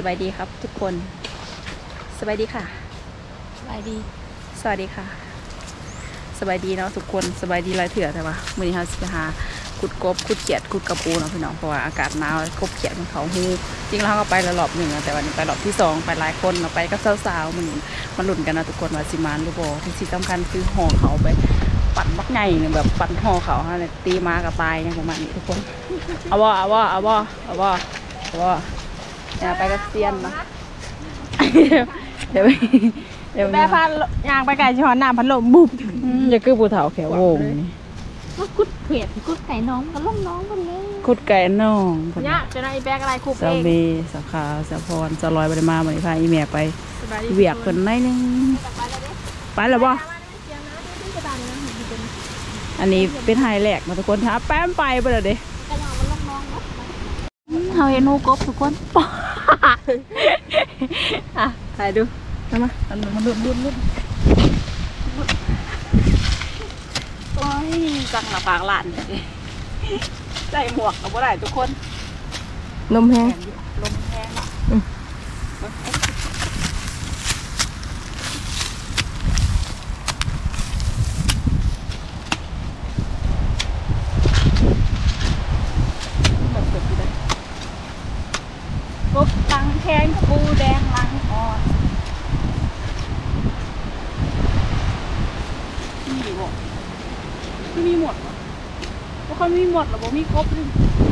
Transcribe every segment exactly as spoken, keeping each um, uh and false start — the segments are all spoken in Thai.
บายดีครับทุกคนสบายดีค่ะสบายดีสวัสดีค่ะสบายดีเนาะทุกคนสบายดีไรเถื่อแต่ว่ามื้อนี้เราจะหาขุดกบขุดเขียดขุดกระปูเนาะพี่น้องเพราะว่าอากาศหนาวกบเขียดมันเขาหูจริงแล้วเราก็ไปรอบหนึ่งแต่วันนี้ไปรอบที่สองไปหลายคนเราไปกับสาวๆมันมันหลุ่นกันนะทุกคนว่าสิมานหรือบ่ที่สำคัญคือห่อเขาไปปั่นบักไงเนี่ยแบบปั่นห่อเขาฮะเนี่ยตีม้ากับตายเนี่ยประมาณนี้ทุกคนเอาบ่เอาบ่เอาบ่เอาบ่เอาบ่อย่าไปกับเซียนนะเดี๋ยวเดี๋ยวแม่พายางไปไก่ช้อนน้ำพัดลมบุบอย่าคือผู้เฒ่าแขววงนี่ก็กุดเผ็ดกุดไก่น้องก็ล่องน้องกันเลยกุดไก่น้องเนี่ยจะได้แบกอะไรคุกเองสาวเมย์สาวขาวสาวพรสาวลอยไปมาเหมือนพาอีเมียไปเวียกคนไหนนึงไปแล้วบ่อันนี้เป็นไฮแลกมาทุกคนท้าแป้มไปไปเลยเด้เขาเห็นหูกบทุกคนอ่ะถ่ายดูทำไมมันมันดุดดุดดุดโอ้ยจังหน้าปากหลานเลยใส่หมวกกับบ่ได้ทุกคนลมแห้งลมแห้งอ่ะกบตังแข็งปูแดงลังอ่อนมีหมดไม่มีหมดเพราะเขาไม่มีหมดหรอกมีครบเลย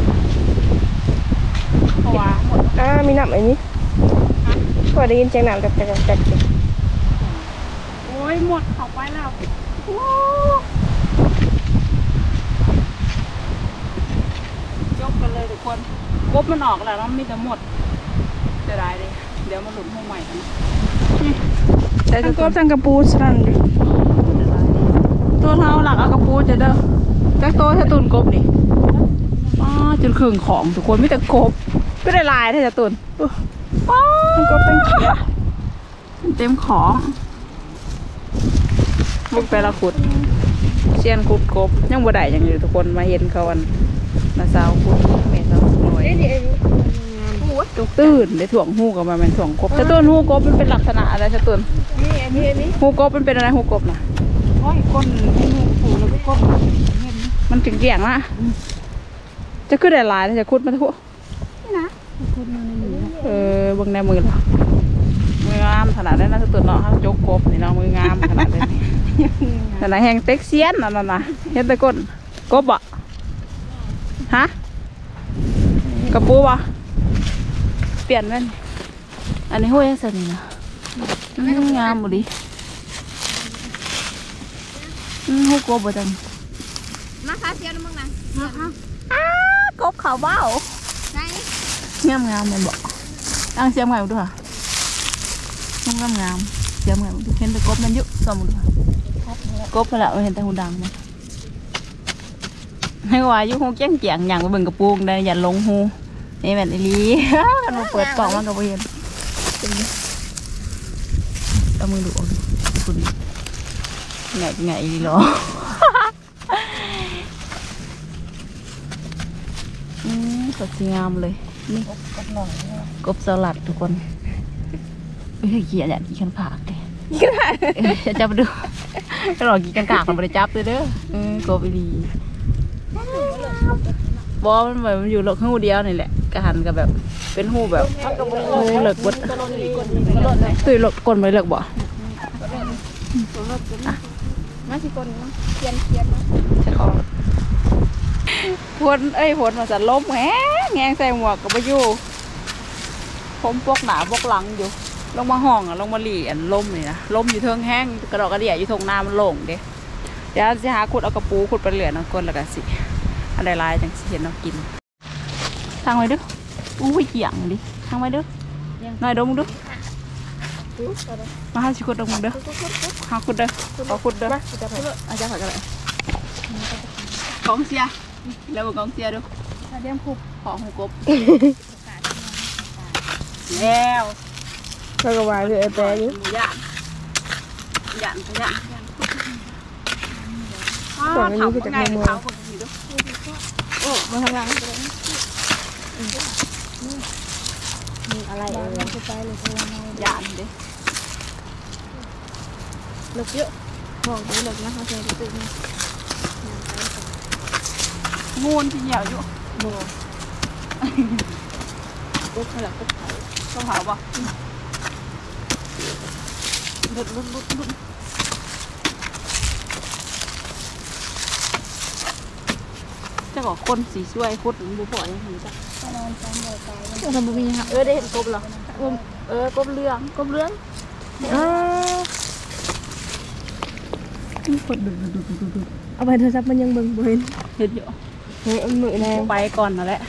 เพราะว่าหมดอ่ามีน้ำอันนี้พอได้ยินเสียงน้ำจับจับจับโอ้ยหมดเข้าไปแล้วยกกันเลยทุกคนกบมันออกแล้วมันมีแต่หมดจะได้เลยเดี๋ยวมาหลุดห้องใหม่กันใส่กบจังกระปูสั่นตัวเท้าหลักเอากระปูจะเด้อจักโตถ้าตุนกบนี่ป้าจนครึ่งของทุกคนไม่แต่กบก็ได้ลายถ้าจะตุนป้ากบเป็นเขียวเต็มของบุกไปละขุดเชียนขุดกบยังบ่ได้ยังอยู่ทุกคนมาเห็นเขาอันมาสาวขุดเมสาวหน่อยตุกตื่นได้ถ่วงหูกับมาเป็นถ่วงกบแต่ต้นหูกบมันเป็นลักษณะอะไรชะตุนนี่อันนี้อันนี้หูกบมันเป็นอะไรหูกบนะโอ้ยก้นหูหูแล้วก็ก้นมันถึงเกี่ยงละจะขึ้นได้ลายจะขุดมาทั่วนี่นะขุดมาในมือเออบางในมือเหรอมืองามขนาดนั้นนะชะตุนเนาะเขาโจกกบนี่เนาะมืองามขนาดนี้แต่ไหนแห้งเต็กเซียนนั่นน่ะเห็นแต่ก้นกบอ่ะฮะกระปูวะเปลี่ยนแม่นอันนี้ห้วยสันนี่นะงามหมดดิห้วยกบบ่จังมาคาเซียนมึงนะอ้ากบเขาเบ้าไงงามงามมันบอกตั้งเสียมไงดูค่ะงามงามเสียมไงดูเห็นแต่กบมันเยอะสมดูกบไปแล้วเห็นแต่หูดังมันให้ว่าอยู่หูแจ้งเจียงอย่างไปเบิ่งกระปูได้อย่าลงหูนี่แบบนี้กันมาเปิดกล่องมันกับเห็นเอามือดูคุณไงไงดีหรออืมสดงามเลยนี่กบสลัดทุกคนเฮ้ยเกียร์เนี่ยกี่ขันขากเลยจะจับดูก็หลอกกี่ขันขากมันไปจับเลยเด้อกบดีบอมันเหมือนมันอยู่หลอกหูเดียวนี่แหละกระหันกับแบบเป็นหูแบบหูเหลือกบดตุยหลอกกลนไปเหลือกบ่มาสิคนเทียนเทียนจะขอพนเอ้ยพนมาสั่นล้มแหงแงงใส่หมวกกับไปอยู่ผมปกหนาปกหลังอยู่ลงมาห้องอ่ะลงมาหลีอันล้มนี่นะล้มอยู่เทิงแห้งกระดอกกระเดี่ยอยู่ทงน้ำมันโล่งเด้เดี๋ยวจะหาขุดเอากระปูขุดไปเหลือน้ำก้นแล้วกันสิอันใดลายจังสิเห็นเรากินทางไว้ดูอู้ยเกี่ยงดิทางไว้ดูหน่อยดมดูมาหาชิคุดดมเด้อหาขุดเด้อขอขุดเด้ออาจารย์ขอกันเลยกองเสียแล้วกองเสียดูเดี๋ยวคุบของหูกบแล้วก็กระวายคือไอ้แปรนี่ย่านย่านย่านส่วนนี้คือจากในเมืองโอ้มาทำงานอะไรเออจะไปเลยตัวน้อยหยาดดิเลิกเยอะบอกเลยเลิกนะเขาใช้กระตุกนี่งูนที่เหนียวอยู่บอกกุ๊กขนาดกุ๊กเผาต้องเผาป่ะลุดลุดลุดลุดจะบอกคนสีช่วยโคตรบุพอยังไงจ้ะตอนนอนซ้ำบ่อยไปทำบุมีค่ะเออได้เห็นกบเหรอเออกบเรื่องกบเรื่องเออคนดุดุดุดุดุเอาไปโทรศัพท์มันยังเบิ่งบ่เห็นเห็นอยู่เฮ้ยมือแรงไปก่อนนั่นแหละ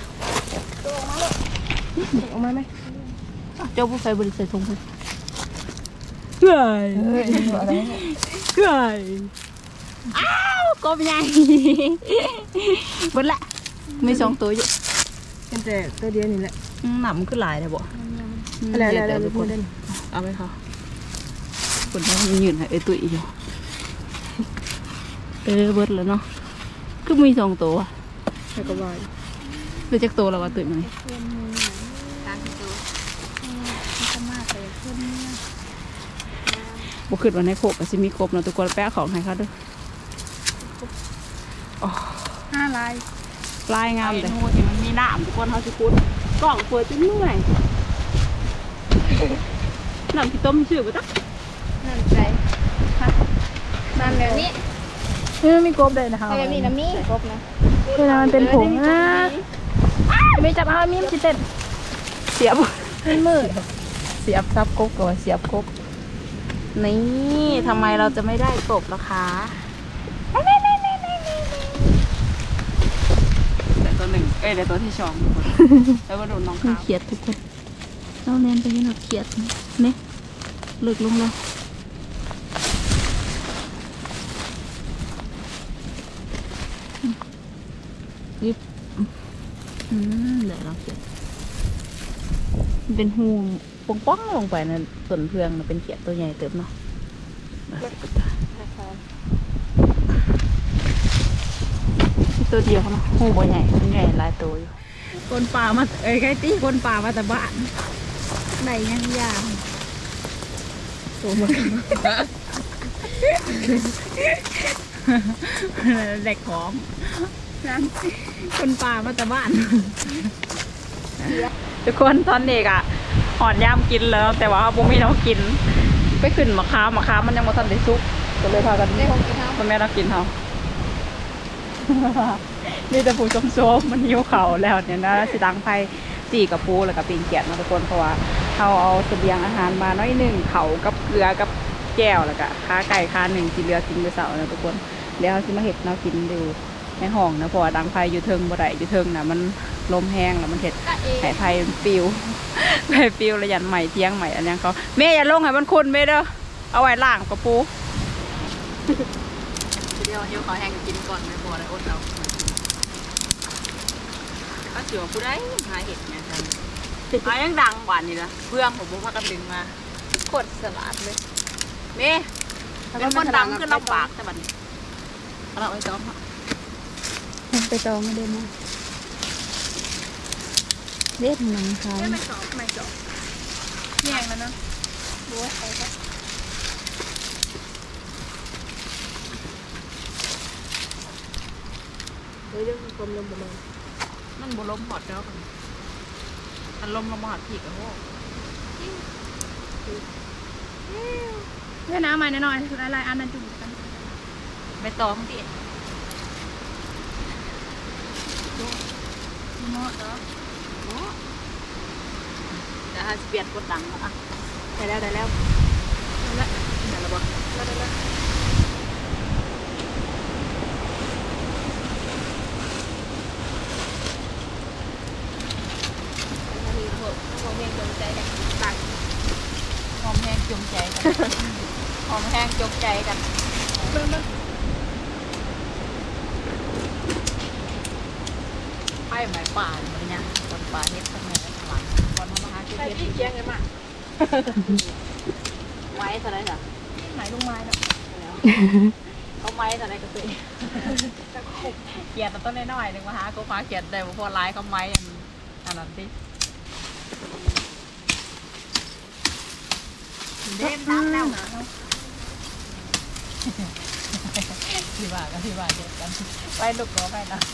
ออกมาไหมเจ้าผู้ใส่บริษัททงคุณเฮ้ยเฮ้ยอะไรเฮ้ยอ้าวกบใหญ่หมดละมีสองตัวอยู่เป็นแต่ตัวเดียวนี่แหละหนำขึ้นหลายเลยบ่อะไรอะไรเดี๋ยวอะไรทุกพูคดนได้เอาไปค่ะคนนั้นมันยืนให้ไอ้ตุ้ยอยู่เออเบิดแล้วเนาะคือมีสองตัวแล้วก็บ่อยคือจักตัวแล้วว่าตุ้ยมันนี่การตัวมันจะมากเลยขึ้นบ่ขึ้นวันในโคกก็สิมีครบเนาะทุกคนแปะของให้เขาด้วยอ๋อห้าลายลายงามแต่มันมีน้ำทุกคนเขาสิคุ้นกล่องเปิดจนเมื่อยน้ำที่ต้มชื่อปะจ๊ะนั่นใจนั่นแบบนี้นี่มันมีกบเลยนะคะแบบนี้นะมีครบนะเวลามันเป็นผงอ่ะไม่จับเอามีมสิเต้นเสียบเป็นมือเสียบซับกบก่อนเสียบกบนี่ทำไมเราจะไม่ได้กบล่ะคะแต่ตัวหนึ่งเอ้ยแต่ตัวที่สองทุกคนแล้วก็โดนน้องข้าวเขียดทุกคนเราเน้นไปที่เราเขียดเนี่ยเลิกลงแล้วยิบอืมเดี๋ยวเราเขียดเป็นหูปงป้องลงไปนะต้นเพืองนะเป็นเขียดตัวใหญ่เติบเนาะตัวเดียวเนาะหูบ่ใหญ่มันใหญ่หลายตัวอยู่คนป่ามาเอ้ยไก่ตีคนป่ามาแต่บ้านไหนยังยางตัวมันเด็กหอมนั่นคนป่ามาแต่บ้านทุกคนตอนเด็กอ่ะหอนย่ามกินแล้วแต่ว่าบุ้มีน้องกินไปขึ้นมะขามมะขามมันยังมาทันได้ซุกก็เลยพากันพ่อแม่เรากินเขานี่แต่ผู้ชมโซมมันหิวเขาแล้วเนี่ยนะสิตังไฟจีกับปูแล้วกับปีนเกียดมาทุกคนเพราะว่าเขาเอาเสบียงอาหารมาน้อยหนึ่งเขากับเกลือกับแก้วแล้วก็ขาไก่ขาหนึ่งกินเรือกินไปเสาร์นะทุกคนเดี๋ยวเขาสิมาเห็ดเรากินดูในห้องนะเพราะว่าดังไฟอยู่เทิงบ่ได้อยู่เทิงนะมันลมแห้งแล้วมันเห็ดไห่ไฟปิวไฟปิวระยันใหม่เที่ยงใหม่อันนี้เขาแม่อย่าลงให้มันคุณแม่เด้อเอาไว้ล่างกับปูเดี๋ยวเดี๋ยวขอแห้งกินก่อนไม่พอเลยอดเอาก็เสียวกูได้หาเห็ดเนี่ยจังหายังดังหวานนี่ละเพื่อนผมพากันดึงมาโคตรสลัดเลยเมย์เป็นคนดังขึ้นลำบากแต่บัดนี้เราไปจ้องไปจ้องไม่ได้มั้งเด็ดหนังเขาไม่จอบไม่จอบแย่งแล้วเนาะรู้ว่าใครก็เฮ้ยเรื่องกลมลมประมาณมันบลมหอดแล้วกันมันลมลมหอดผีกระโหเพื่อนน้ำใหม่หน่อยสุดอะไรอันนั้นจุ่มกันไปตองดิเนาะเนาะเนาะจะให้เปลี่ยนคนดังอ่ะได้แล้วได้แล้วได้แล้วได้แล้วบ่ได้แล้วหอมแห้งจงใจกันตักหอมแห้งจงใจกันหอมแห้งจงใจกันไปหมายป่าเลยเนี่ยคนป่าเฮ็ดทั้งนั้นหลังคนทำอาหารที่เฮ็ดเชียงเลยมั้ยไม้เท่าไรจ้ะไหนลุงไม้เนาะเขาไม้เท่าไรก็ซื้อเกียดต้นน้อยๆหนึ่งมาหากูฟ้าเกียดได้พอลายเขาไม้อันนั้นดิเด่นน้ำเน่าที่ว่ากันที่ว่าเดียวกันไปลูกก็ไปนะ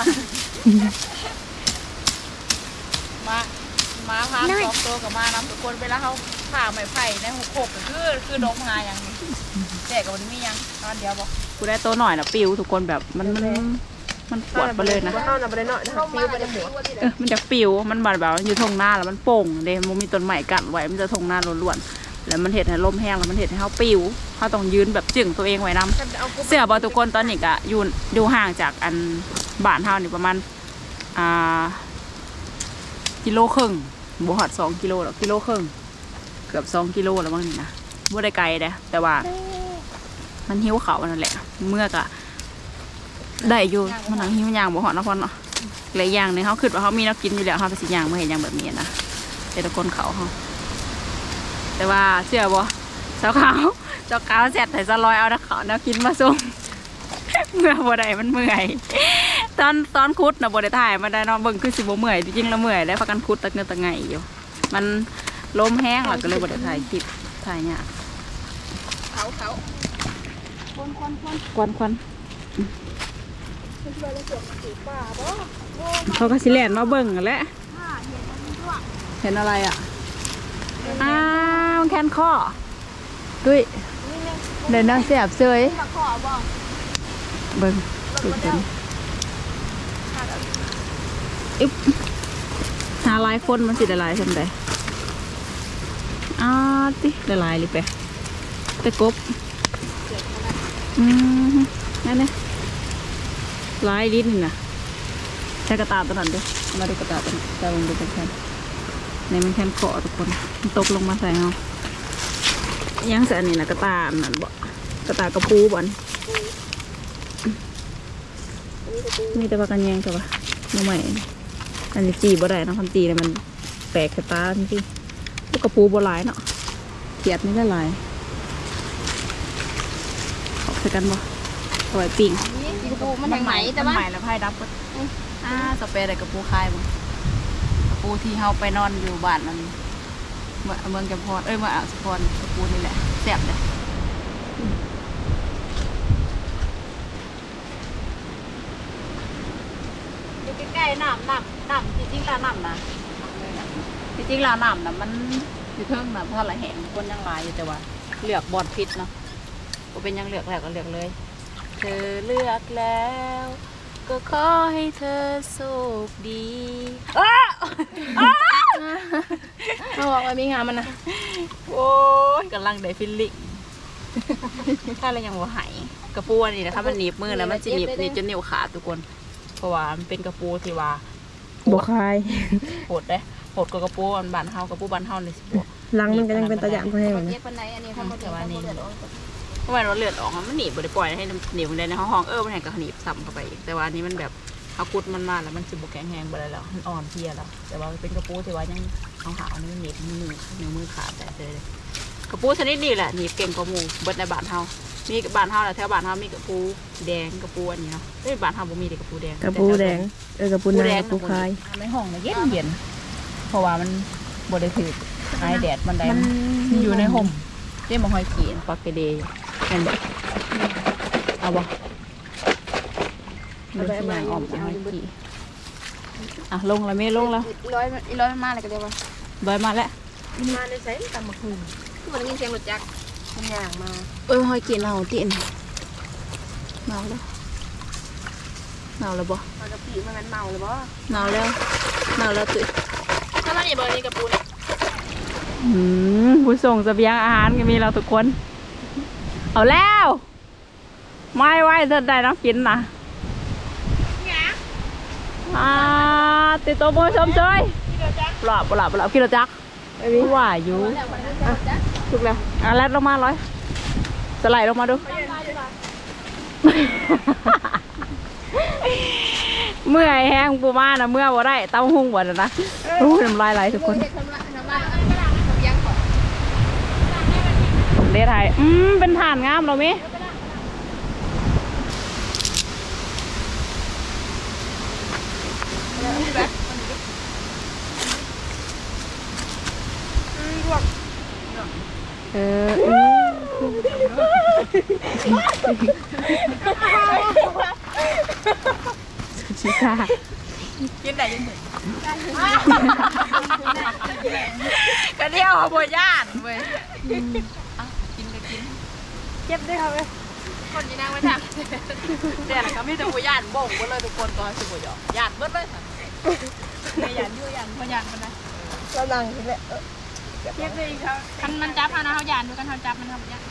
มามาพาสองตัวกับมานำทุกคนเวลาเขาผ่าไม้ไผ่ในหุบหกก็คือคือดงหาอย่างนี้แต่กับวันนี้มียังตอนเดียวบอกกูได้ตัวหน่อยนะปิวทุกคนแบบมันมันมันปวดไปเลยนะเข้าหน้าไปเลยหน่อยนะฟิวไปเลยหมดเออมันจะปิวมันบาดแบบอยู่ทงหน้าแล้วมันโป่งเดมันมีต้นใหม่กัดไว้มันจะทงหน้าล้วนๆแล้วมันเห็ดให้ลมแห้งแล้วมันเห็ดให้เขาปิวเขาต้องยืนแบบจึงตัวเองไว้นำเสื้อบอทุกคนตอนนี้ก็อยู่อยู่ห่างจากอันบ้านเท่านี่ประมาณอ่ากิโลครึ่งบวกหัดสองกิโลหรอกกิโลครึ่งเกือบสองกิโลแล้วบ้างนี่นะบ่ได้ไกลเด้แต่ว่ามันหิ้วเขานั่นแหละเมื่อกะได้อยู่มันนังหิ้วยางบ่หอดนะพ่อเนาะหลายอย่างนึงเขาคิดว่าเขามีนักกินอยู่แล้วเขาไปสิยางมาเห็นอย่างแบบนี้นะแต่ตะคนเขาเขาแต่ว่าเชื่อบ่เจ้าเขาเจ้าเขาเสร็จแต่จะลอยเอานักเขานักกินมาส่งเมื่อบ่ได้มันเมื่อยตอนตอนคุดนะบ่ได้ถ่ายมาได้เนาะเบิ่งคือสิบ่เมื่อยจริงๆแล้วเมื่อยได้พักกันคุดตะเงินตะไงอยู่มันลมแห้งแล้วก็เลยบ่ได้ถ่ายคลิปถ่ายเนี่ยเขาเขาควันควันควันควันควันเป็นเบอร์เลยเกิดมาสีป่าบ่เขาก็สิแล่นมาเบิ่งกันแหละผ้าเห็นมันรั่วเห็นอะไรอ่ะอ้าวแคนข้อดุยเดินนั่งเสียบเซยตะขอบ่เบิ่งตื่นเต้นอึ๊บหาลายคนมันสิละลายทำไดอ้าวติละลายเลยไปแต่กบอืมนั่นเนี่ยลายลิ้นนี่นะใช้กระตาตัวนั้นด้วยมาดูกระตาตัวนี้จะลงดูกันแค่ในมันแค่เกาะทุกคนมันตกลงมาใส่เงายังใส่อันนี้นะกระตาอันนั่นบ่กระตากระปูบ่อนมีแต่ปลากันแยงแต่ว่าไม่ใหม่อันนี้จีบ่ได้นะคันจีเนี่ยมันแปลกกระตาจริงๆพวกกระปูบ่หลายเนาะเขียดนี่ได้หลายออกใส่กันบ่เอาไว้ปิ้งนี่กระปูมันยังไหมแต่ว่าใหม่แล้วไพ่ดับก็อ่าสเปรย์อะไรกระปูคายบ่กระปูที่เฮาไปนอนอยู่บ้านมันเมืองเมืองแกมพรเอ้ยเมืองอ่างสุพรกระปูนี่แหละแซ่บเลยอยู่ใกล้ๆน้ำน้ำน้ำจริงๆแล้วน้ำนะจริงๆแล้วน้ำนะมันอยู่เทิงนะเพราะอะไรแห้งคนยังหลายอยู่แต่ว่าเลือกบอดพิษเนาะก็เป็นยังเลือกแล้วก็เลือกเลยเธอเลือกแล้วก็ขอให้เธอโชคดีอ้าเขาบอกว่ามีงานมันนะโอ้ยกำลังได้ฟิลลิ่งถ้าเรายังว่าหายกระปูอันนี้นะคะมันหนีบมือแล้วมันจะหนีบหนีบจนนิ้วขาดทุกคนเพราะว่ามันเป็นกระปูที่ว่าบคายโหดเลยโหดกว่ากระปูบานบานเฮากระปูบานเฮาในสิบลังมันก็ยังเป็นตะยานก็ให้เหมือนเย็บปันไหนอันนี้ทำมาเดือดทำมาเดือดเพราะว่าเราเลือดออกมันหนีบบ่ได้ปล่อยให้หนีบมันได้ในห้องเออมันแหงกับหนีบซ้ำเข้าไปอีกแต่ว่าอันนี้มันแบบเอาคุดมันมาแล้วมันสิบแข็งแรงบ่ได้แล้วมันอ่อนเพลียแล้วแต่ว่าเป็นกระปูที่ว่ายังเอาหาอันนี้มันหนีบมือนิ้วมือขาดแต่เลยกระปูชนิดนี้แหละหนีบเก่งกว่าหมูเบิดในบ้านเฮามีบ้านเฮาแหละแถวบ้านเฮามีกระปูแดงกระปูอันนี้เนาะเอ้ยบ้านเฮาบ่มีแต่กระปูแดงกระปูแดงเออกระปูนากระปูคายในห้องเย็นเย็นเพราะว่ามันบ่ได้ถือไอแดดมันได้มันอยู่ในห่มเรียกมาหอยขีนปลากระเดยเห็นบ่เอาบ่เดี๋ยวสิย่างออกจากหอยขีอ่ะลงแล้วไม่ลงแล้วร้อยร้อยมาอะไรกันเดียววะบอยมาแล้วมาในไซส์ตำมะฮึงคือมันได้ยินเสียงรถจักรมันย่างมาเอ้ยหอยขีนเราตีนเมาแล้วเมาแล้วบ่มันกระปีมันเมาเลยบ่เมาแล้วเมาแล้วตื่นถ้ามันนี่เบอร์นี้กระปูเนี่ยอืมผู้ส่งเสบียงอาหารก็มีเราทุกคน เอาแล้วไม่ไหวจะได้น้ำกินนะอ่าติดตัวมือชมเชยปลอบปลอบปลอบกิโลจักไอ้นี่ว่าอยู่ถูกแล้วอ่ะแลดลงมาร้อยสไลด์ลงมาดู เมื่อยแห้งปูมานะเมื่อว่าได้เต้าหุ้งบ่นะรู้น้ำลายไหลทุกคนเดทไทยอืมเป็นฐานงามเราไหมเออสุชิตากินได้ยังไงกระเดียวบัวย่านเว้ยกินก็กินเก็บได้ครับเว้ยคนยีนั่งไว้ทำแต่ละก็มีแต่บัวย่านบ่งเบิดเลยทุกคนก็สิบัวหยอกย่านเบิดเลยค่ะไม่ยันยู่ยันพยันมันนะเรานั่งนี่แหละเออเก็บเลยเขาคันมันจับเอานะเขายันดูกันเขาจับมันทำยัน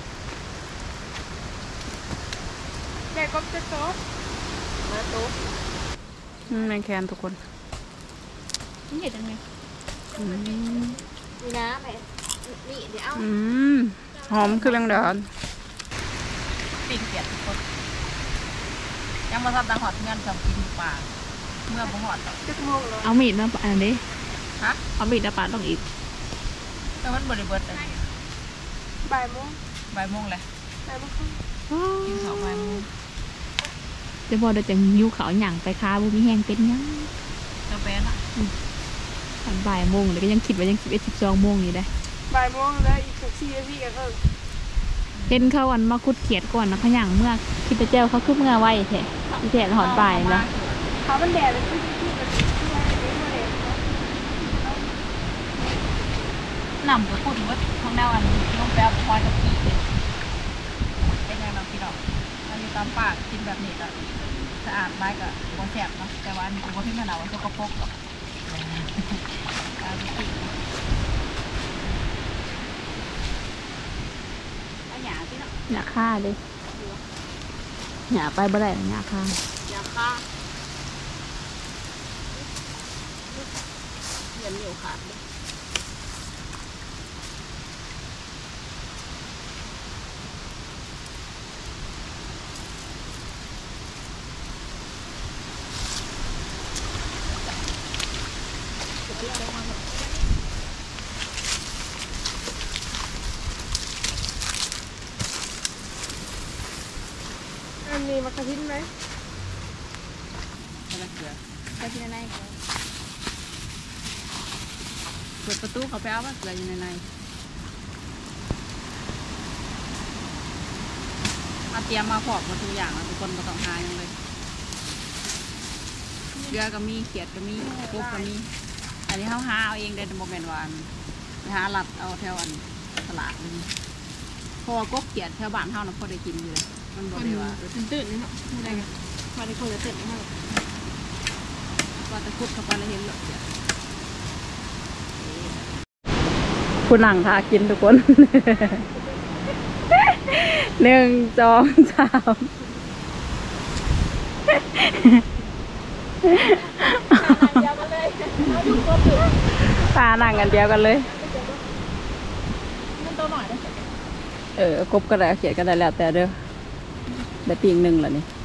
แกก็จะโต๊ะมาโต๊ะอืมแมงแคนทุกคนนี่เห็นยังไงอืมนี่นะแม่นี่เดี๋ยวเอาอืมหอมคือแมงดอนปิ่งเปียกทุกคนยังมาทำดังหอดเงินสองกินปลาเมื่อบ่หอดเอามีดมาปาดนี้ฮะเอามีดมาปาดต้องอีกแต่มันบริเบิดเลยบ่ายโมงบ่ายโมงเลยบ่ายโมงกินข้าวบ่ายโมงจะพอเดี๋ยวจะยิ้วเขาหยั่งไปค้าบุมีแห้งเป็นยังเจ้าแป้นอ่ะตอนบ่ายโมงเลยก็ยังคิดว่ายังสิบเอ็ดสิบสองโมงอยู่ได้บ่ายโมงแล้วอีกสักสี่นาทีก็เพิ่งเห็นเขาวันมาคุดเขียดก่อนนะเขาหยั่งเมื่อคิดแต่เจ้าเขาคือเมื่อไวแท้ที่แท้หอนบ่ายแล้วเขามันแดดเลยที่ที่มันที่ว่าอันนี้มาเลยหนำก็พูดว่าท้องแนวอันลงแป๊บพอจะกี่เป็นยังเราพี่ดอกเราอยู่ตามปากกินแบบนี้ก็สะอาดไม้ก็บ่แสบเนาะแต่ว่าอันนี้กูว่าพี่มะนาวสกปรกหรอกเอาหยาพี่เนาะหยาฆ่าเลยหยาไปบ่ได้หยาฆ่าหยาค่าเหยียบเหนียวขาดเลยอันนี้มากระทิ้นไหมไปที่ไหนก่อนเปิดประตูเขาไปเอาว่าเกลืออยู่ในในมาเตรียมมาพอกมาทุกอย่างแล้วทุกคนมาต้องหาอย่างเลยเกลือก็มีเขียดก็มีกุ๊กก็มีอันนี้เขาหาเอาเองได้ในโมเมนต์วันหาหลัดเอาแถวอันตลาดนี่เพราะว่ากบเขียดแถวบ้านเฮานะพอได้กินอยู่เลยมันบอกเลยว่าตื่นนี่เนาะไม่ได้กันมาได้คนจะตื่นนี่มั้งว่าจะคุดเข้าไปแล้วเห็นหลอดเขียดคุณหลังทากินทุกคน หนึ่งสองสามตาหนังกันเดียวกันเลยมันตัวหน่อยนะเออกบก็ได้เขียดก็ได้แล้วแต่เด้อได้ปีกหนึ่งแล้วนี่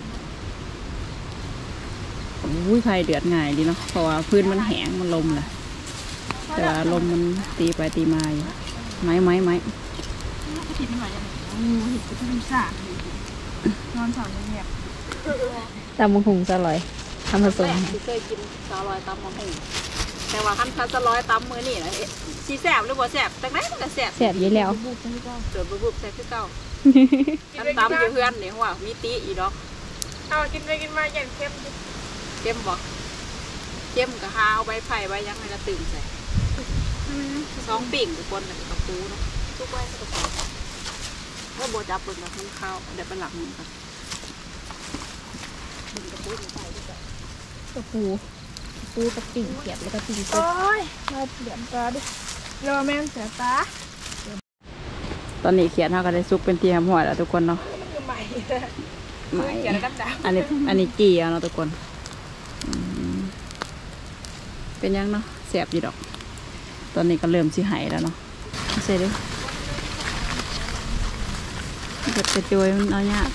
อุ้ยไฟเดือดง่ายดีเนาะเพราะว่าพื้นมันแห้งมันลมแหละแต่ว่าลมมันตีไปตีมาอยู่ไม้ไม้ไม้คิดไม่ไหวยังไงโอ้เห็ดก็ต้องสาดนอนสอนเงียบตามมังหุงจะอร่อยทำผสมที่เคยกินซาลอยตำมะฮุ่งแต่ว่าขั้นซาลอยตำมือนี่นะชีแสบหรือบ่แสบจากไหนมันก็แสบแสบอยู่แล้วเกิดบุบบุบแสบคือเก่าขั้นตำอยู่เพื่อนเนี่ยว่ามีตีอีดอกเอากินไปกินมาอย่างเข้มเข้มบ่เข้มกับฮาเอาใบไผ่ใบยังไงละตื่นใส่สองปิ่งทุกคนกับกระปูเนาะทุกไว้กระปูว่าโบจับปึงกับมันข้าวเดี๋ยวเป็นหลักมือกันปึงกระปูใส่ด้วยกันกระปูปูกับปิ่งเขียดแล้วก็ปิ่งกบโอ้ยมาเหลี่ยมตาดิรอแม่เสียตาตอนนี้เขียนเขาก็ได้ซุกเป็นเตียมหัวแล้วทุกคนเนาะคือใหม่ไหมเขียนดำอันนี้อันนี้จีเอาเนาะทุกคนอืมเป็นยังเนาะแสบอยู่ดอก ตอนนี้ก็เริ่มสิหายแล้วเนาะเสร็จเลยกดกระจุยมันเอาเนี่ยาก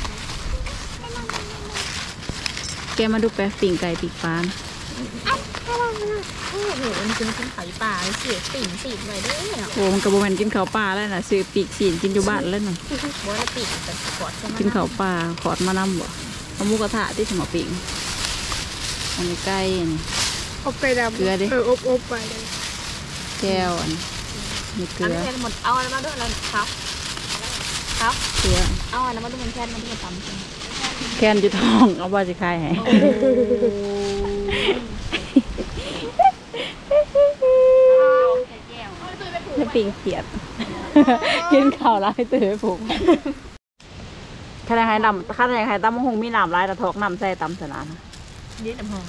แกมาดูแปะปิ่งไก่ปิ่งปลานะโอ้โหมันกินเป็นไข่ป่าเสียปิ่งสีหน่อยได้เนาะโอ้มันกระโบแมนกินข้าวปลาแล้วนะซื้อปีกสีนกินอยู่บ้านแล้วน่ะบัวละปิ่งเป็นกอดใช่ไหมกินข้าวปลาขอดมานำบ่เอาหมูกระทะที่สมอปิ่งอันนี้ไก่อันนี้ๆอบไก่ดำเกลือดิเอออบอบไปเลยแก้วอันมีเกลือันอนี้แค่หมดเอาอะไรมาด้วยอะไรครับครับเกลือเอาอะไรมาด้วยมันแค่มันที่จะตำแคนอยู่ท้องเอาบ่สิคายให้จะปิงเขียดกินข้าวร้ายตื่นผูกขนาดให้นำขนาดให้ตำมะฮงมีน้ำลายตะทอกน้ำใส่ตำสนานเย็นน้ำหอม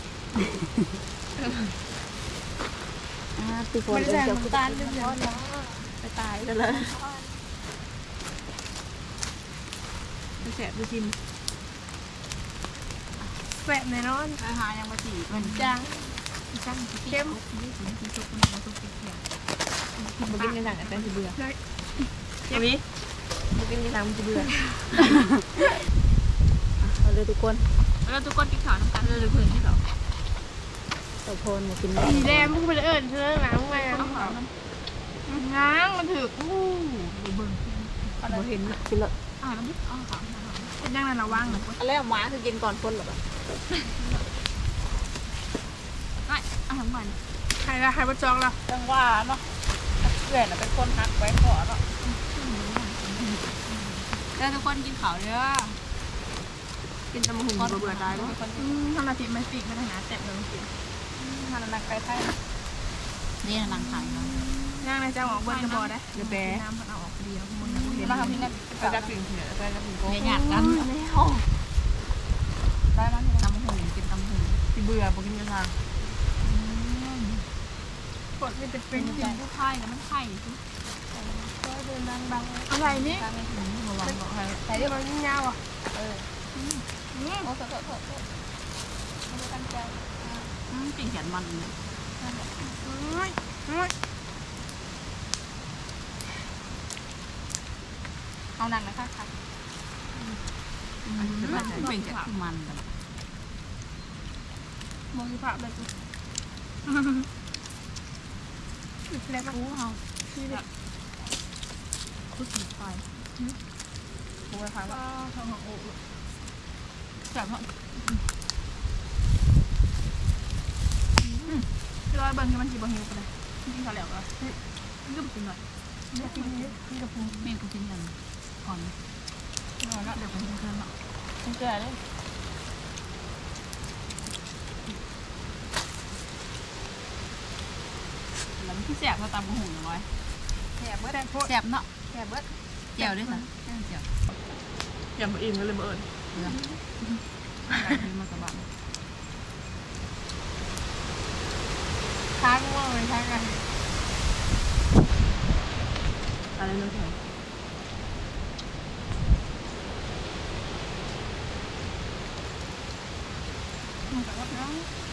พี่ฝนไม่เดิใส่นเจ้าน้ำตาลด้วยไปตายกันเลยไปแสบดูชิมแสบแน่นอนไปหายังมาจีมันจางจังเข้มนี่ถึงที่ซุปมันมาซุปเขียวกินมากินในหนังแต่จะเบื่อเอาวิมากินในหนังมันจะเบื่อเอาเลยทุกคนแล้วทุกคนกินข้าวน้ำกันเลยทุกคนที่เราตะโพนมากินสีแดงมึงไปเอิญเธอหนังไงต้องขาวน้ง้างมันถืออู้ำเบิ่งเราเห็นกินเลยอ่าน้ำพริกอ่าขาวเป็นยังไงระวังนะอะไรหมาคือกินก่อนคนหรอง่ายอ่าทั้งวันใครละใครมาจองละจังว่าเนาะเพื่อนเป็นคนฮักไว้ขอเนาะแล้วทุกคนกินข้าวเด้อกินตะมุหุ่นเบื่อตายทุกคนทำนาทีไม่ปีกไม่ได้หาแสบเลยกินทานนักไก่ไทยนี่นางขายเนาะย่างในจะหมอกเบิ้ลกระบอกได้เดี๋ยวแปรน้ำมันเอาออกเดียวมึงมาทำที่นั่นไปกับสิ่งที่ไปกับสิ่งโก้เนี่ยหยาดกันได้มั้ยตะมุหุ่นกินตะมุหุ่นที่เบื่อพวกกินทางกดไม่จะเป็เป็น นจริกิงนผู้ไข่แล้วมันไข่สิอะไรนี่ระวังบอกให้ใส่ได้มันยาวอ่ะโอ้โหโถโถโถกินเขียนมันเลยเอาหนังนะคะค่ะเป็นเขียนมันแบบมองภาพเลยกูแล้วก็รู้เขาที่แบบคุดสีไฟกูไปฟังว่าทางของโอ้แบบว่าร้อยเบิ้งที่มันจีบหิวไปเลยกินข้าวเหลวก็นี่ก็กินหน่อยกินกินกับปูแม่กูกินกันก่อนเดี๋ยวผมกินเพื่อนเนาะมันเกิดอะไรแล้วมันที่แสบเราตามกระหุ่นน้อยแสบเบิดแต่โคตรแสบเนาะแสบเบิดเจียวด้วยสิเจียวอย่ามาอิ่มก็เลยมาเอิญเนื้อที่มันกระบะค้างว่ามันค้างกันอะไรเนื้อแข็งมันแต่ว่าเนาะ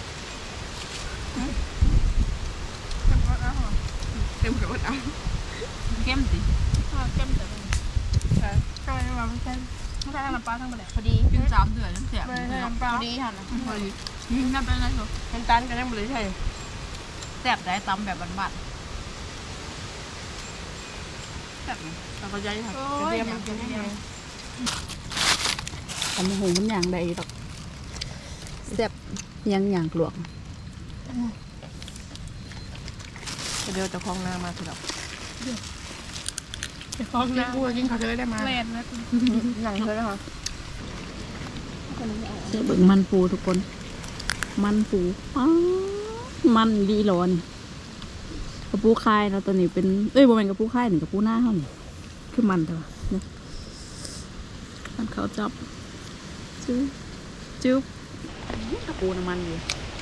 เต็มก็เอาเต็มกระบะเอาเข้มสิเต็มแต่เป็นก็เลยว่ามันใช่ไม่ใช่น้ำปลาทั้งหมดเลยพอดีกินสามเดือนแสบไม่ใช่เนาะน้ำปลาพอดีค่ะนะพอดีนั่นเป็นอะไรเหรอน้ำตาลก็ยังไม่ได้ใช่แสบได้ตำแบบบ้านๆแสบเราเข้าใจค่ะโอ้ยมันเป็นยังไงทำหูมันอย่างใดดอกแซ่บยังอย่างกลวงเดี๋ยวจะคล้องหน้ามาสิดอกฟองน้ำกูกินข้าวเธอได้มาแล่นนะหนังเธอนะคะเดี๋ยวเบิ่งมันปูทุกคน มันปูอ้าวมันดีร้อนกระปูคายเนาะตัวนี้เป็นเอ้ยโมเมนกระปูคายหนึ่งกระปูหน้าเท่านี้คือมันแต่ว่าเนี่ยมันเขาจับจุ๊บจุ๊บกระปูน้ำมันดี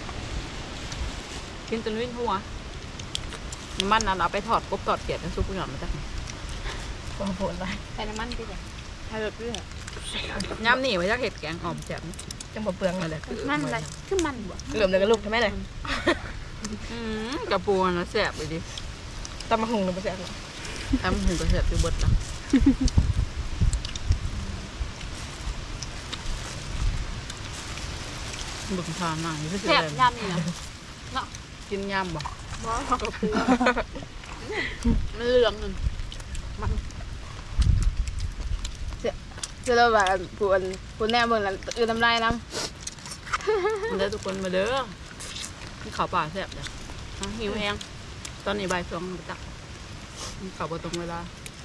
กินจนวิ่งหัวน้ำมันนั้นเอาไปทอดกบทอดเกล็ดน้ำซุปหยอดมาจากปอผลอะไรใส่น้ำมันดิจ้ะให้แบบนี้ย้ำนี่ไว้จากเห็ดแกงอ่อมแจ่มจังบ่เปลืองอะไรมันอะไรคือมันบ่เหลื่อมเลยกันลูกทำไมเลยอืมกระปูนะแสบเลยดิตำมะฮุงนึงไปแสบหรอตำมะฮุงก็แสบอยู่เบิดละบึกทานมากนี่คือแสอะบไรยำนี่นะกินยำบ่กระปูมันเหลืองนึงคือเราแบบปูนปูนแน่เบิ่งแล้วอือน้ำลายน้ำมาเด้อทุกคนมาเด้อที่เขาป่าแสบเลยหิวแห้งตอนนี้บ่ายสองตักเขาบ่ตรงเวลา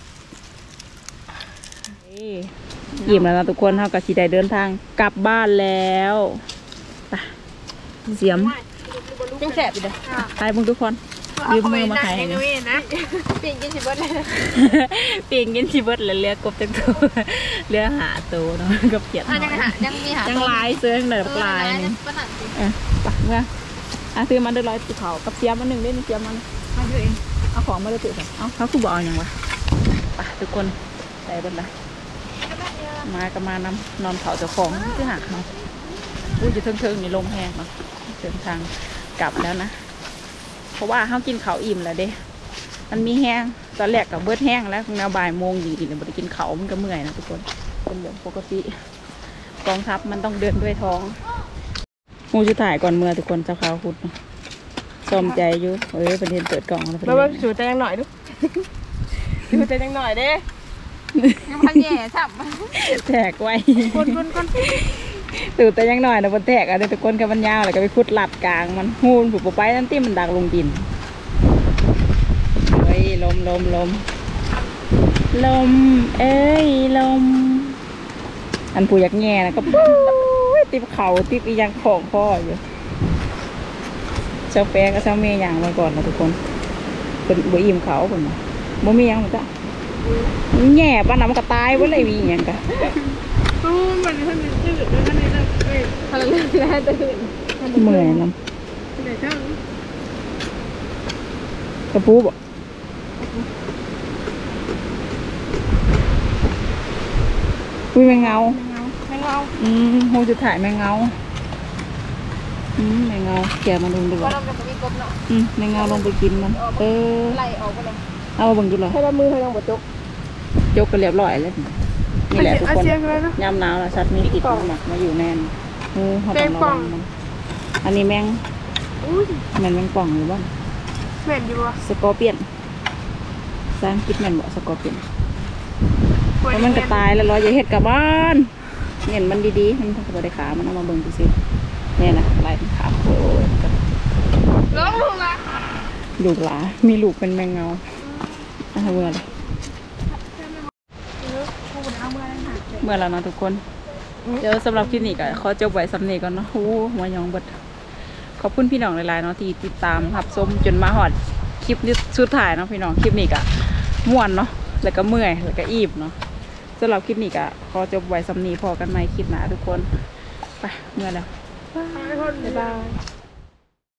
อิ่มแล้วนะทุกคนเท่ากับสีได้เดินทางกลับบ้านแล้วไปเสียมยังแสบอยู่เด้อใครพวกทุกคนยืมมือมาใครนะนะเปลี่ยนกินสิเบิดเลยเปลี่ยนกินชีวิตเลยเรือกบจังตัวเรือหาตัวเนาะกับเขียดอ่ะน้ยังอยหายังมีหายังลายเสื้อยังเหนือลายหนึงปะนั่นสิเออไปเมื่ออ่ะซื้อมาเดือดร้อยติเขากับเสียมมาหนึ่งได้หนึ่งเสียมมันมาอยู่เองเอาของมาเดือดติเอาเอาเขาคือบอกเอาอย่างวะไปทุกคนใส่เบนละมาก็มานำนอนเผาเจ้าของที่หักเนาะอู้อยู่เทิงๆนี่ลมแห้งเนาะเดินทางกลับแล้วนะเพราะว่าเขากินเขาวอิ่มแล้วเด้มันมีแห้งตอนแรกกับเบิดแห้งแล้วแนวบ่ายโมงดีๆเลยบ่ได้กินเขาวมันก็เมื่อยนะทุกคนเป็นเรื่องปกติกองทัพมันต้องเดินด้วยท้องงูจะถ่ายก่อนเมื่อทุกคนเจ้าขาวคุดเนาะชมใจอยู่เอ้ยประเด็นเปิดกล่องแล้วมาเบิ่งสูตรแต่ยังหน่อยดูสูตรแต่ยังหน่อยเด้ยังพันแย่สับแตกไว้คนคนคนตื่นแต่ยังหน่อยนะบนแตกอะไรทุกคนกับมันยาวแล้วก็ไปคุดหลัดกลางมันหูนผูกไปนั่นที่มันดักลงดินเฮ้ยลมลมลมลมเอ้ยลมอันผู้อยากแง่นะก็ปุ๊บติบเขาติบอียังของพ่ออยู่เจ้าแป้งกับเจ้าเมย์อย่างมาก่อนนะทุกคนเป็นบ่อิ่มเขาคนนะบ่มียังหมดจ้ะแง่ป้าน้ำมันก็ตายว่าอะไรวีอย่างกันโอ้มันท่านมีชื่อด้วยท่านในเรื่องเอ้ยทะเลแล้วตื่นเมื่อยลไหนเจ้าำกระปูบอกอุ้ยแมงเงาแมงเงาอืมโหจะถ่ายแมงเงาอืมแมงเงาแกะมาดูดีกว่าว่าเราจะมีกบเนาะอืมแมงเงาลงไปกินมันเออไล่ออกไปเลยเอาบังดูเลยให้ละมือให้ลองบดจกยกกันเรียบร้อยแล้วนี่แหละทุกคนเสียงเลยนะยามหนาวแล้วสัตว์มีติดมามาอยู่แน่นงูเขาต้องระวังมันอันนี้แมงอุ้ยแมงแมงป่องหรือบ้างเหม็นอยู่วะสกอร์เปียนสร้างคิดแมนบอกสกอร์เปียนเพราะมันก็ตายแล้วรอยอย่าเห็ดกลับบ้านเห็นมันดีๆมันทำกับได้ขามันเอามาเบิ่งดูสิเนี่ยนะลายเป็นขาโอ้ยร้องลูกละลูกหลามีลูกเป็นแมงเงาอะไรเมื่อไรเมื่อแล้วนะทุกคน เดี๋ยวสำหรับคลิปนี้ก็ขอจบไว้สำเนีก่อนเนาะโอ้หัวยองเบิดขอบคุณพี่น้องหลายๆเนาะที่ติดตามรับชมจนมาหอดคลิปนี้สุดท้ายเนาะพี่น้องคลิปนี้ก็ม่วนเนาะแล้วก็เมื่อยแล้วก็อิ่มเนาะสำหรับคลิปนี้ก็ขอจบไว้สำนีพอกันใหม่คลิปหน้าทุกคนไปเมื่อแล้วให้คนบ๊ายบาย